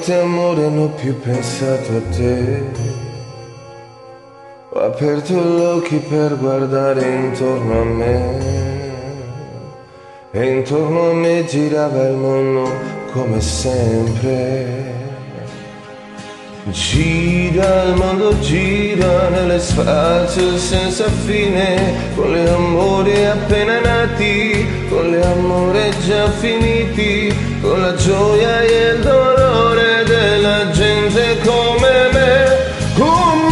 volte amore non ho più pensato a te. Ho aperto gli occhi per guardare intorno a me. E intorno a me girava il mondo come sempre. Gira il mondo, gira nello spazio senza fine, con gli amori appena nati, con gli amori già finiti, con la gioia e il dolore della gente come me. Un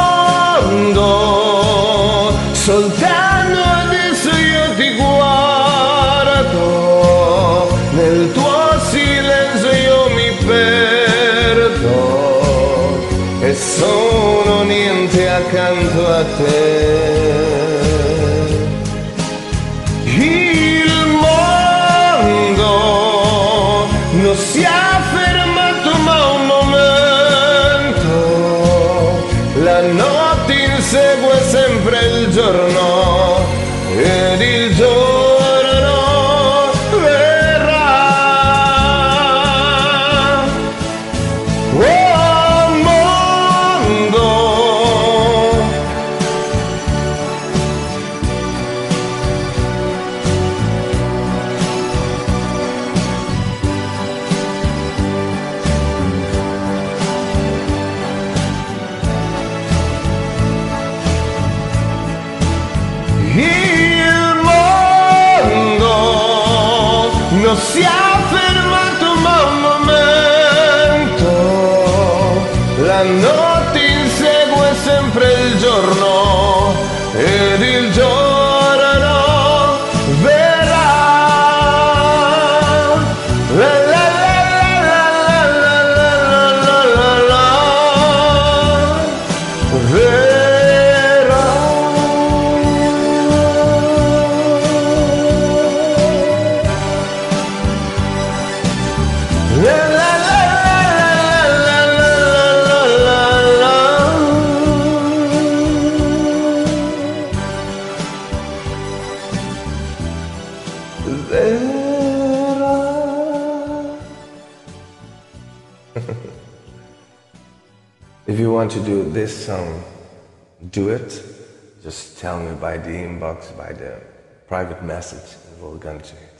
mondo, soltanto adesso io ti guardo, nel tuo silenzio io mi perdo. E sono niente accanto a te. Il mondo non si è fermato ma un momento. La notte insegue sempre il giorno ed il giorno verrà. Non si è fermato ma un momento. La notte insegue sempre il giorno ed il giorno verrà. La la la la la la la la la verrà. If you want to do this song, do it. Just tell me by the inbox, by the private message, and we're going to